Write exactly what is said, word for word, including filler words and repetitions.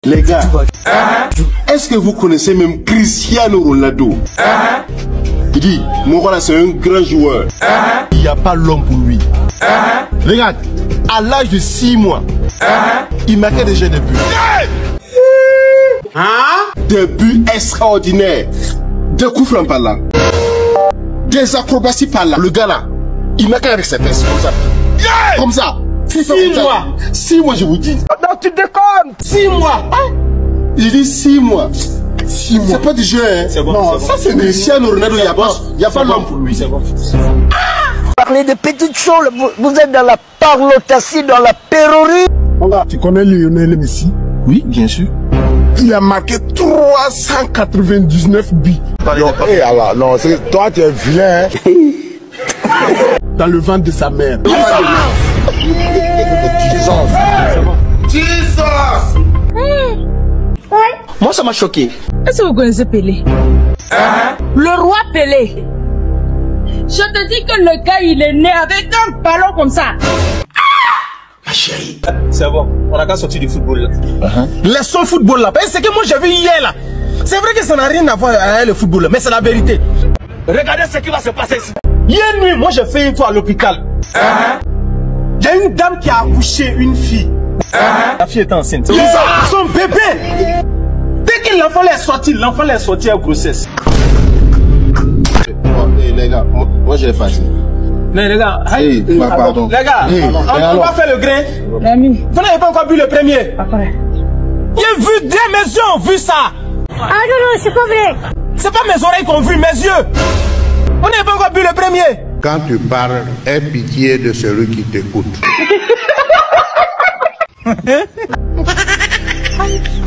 Les gars, uh-huh. Est-ce que vous connaissez même Cristiano Ronaldo? Uh-huh. Il dit, mon voilà c'est un grand joueur. Uh-huh. Il n'y a pas l'homme pour lui. Uh-huh. Regarde, à l'âge de six mois, uh-huh. il marquait déjà des buts. Uh-huh. Des buts extraordinaires. Des coups francs par là. Des acrobaties par là. Le gars là, il marquait avec ses fesses comme ça. Yeah. Comme ça. Six mois. Six mois, je vous dis. Non, tu déconnes. Six mois. Hein? Il dit six mois. Six mois. C'est pas du jeu, hein. C'est bon. Non, ça c'est Cristiano Ronaldo. Il n'y a pas, il y a pas l'homme pour lui. C'est bon. Parlez de petites choses. Vous, vous êtes dans la parlotatie, dans la pérorie. Tu connais Lionel Messi? Oui, bien sûr. Il a marqué trois cent quatre-vingt-dix-neuf buts. Non, hey, alors, non, toi tu es vilain. Hein? Dans le ventre de sa mère. Jesus! Moi ça m'a choqué. Est-ce que vous connaissez Pelé? Uh-huh. Le roi Pelé. Je te dis que le gars il est né avec un ballon comme ça. Ma chérie. C'est bon, on a qu'à sortir du football là. Uh-huh. Laissons le football là. C'est que moi j'ai vu hier là. C'est vrai que ça n'a rien à voir avec le football, mais c'est la vérité. Regardez ce qui va se passer ici. Hier nuit, moi j'ai fait une fois à l'hôpital. Uh-huh. Il y a une dame qui a accouché une fille. Uh-huh. La fille était enceinte. Yeah. Son bébé. Dès que l'enfant est sorti, l'enfant est sorti à grossesse. Bon, hey, les gars, moi, moi j'ai effacé. Mais les gars, hey, hey, bah, pardon. Les gars, hey, on, on va faire le grain. L'ami. Vous n'avez pas encore vu le premier. Après. J'ai vu des mes yeux ont vu ça. Ah non, non, c'est pas vrai. C'est pas mes oreilles qui ont vu, mes yeux. On n'a pas encore vu le premier. Quand tu parles, aie pitié de celui qui t'écoute.